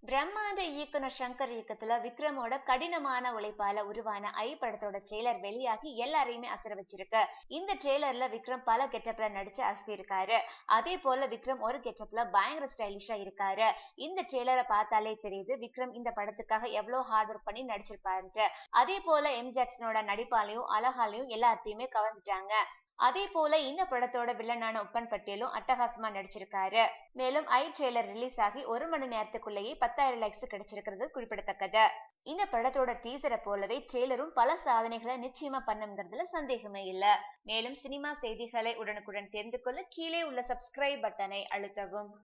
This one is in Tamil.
பிரம்மாண்ட இயக்குனர் சங்கர் இயக்கத்துல விக்ரமோட கடினமான உழைப்பால உருவான ஐ படத்தோட ட்ரெய்லர் வெளியாகி எல்லாரையுமே அசர வச்சிருக்கு. இந்த ட்ரெய்லர்ல விக்ரம் பல கெட்டப்ல நடிச்சு அசத்திருக்காரு. அதே போல விக்ரம் ஒரு கெட்டப்ல பயங்கர ஸ்டைலிஷா இருக்காரு. இந்த ட்ரெய்லரை பார்த்தாலே தெரியுது விக்ரம் இந்த படத்துக்காக எவ்வளவு ஹார்ட் ஒர்க் பண்ணி நடிச்சிருப்பாருன்ட்டு. அதே போல எம் ஜாக்சனோட நடிப்பாலையும் அழகாலையும் எல்லாத்தையுமே கவர்ந்துட்டாங்க. அதே போல இந்த படத்தோட வில்லனான உப்பன் பட்டேலும் அட்டகாசமா நடிச்சிருக்காரு. மேலும் ஐ ட்ரெய்லர் ரிலீஸ் ஆகி 1 மணி நேரத்துக்குள்ளேயே 10,000 லைக்ஸ் கிடைச்சிருக்கிறது குறிப்பிடத்தக்கது. இந்த படத்தோட டீசரை போலவே ட்ரெய்லரும் பல சாதனைகளை நிச்சயமா பண்ணுங்கிறதுல சந்தேகமே இல்ல. மேலும் சினிமா செய்திகளை உடனுக்குடன் தெரிந்து கொள்ள கீழே உள்ள சப்ஸ்கிரைப் பட்டனை அழுத்தவும்.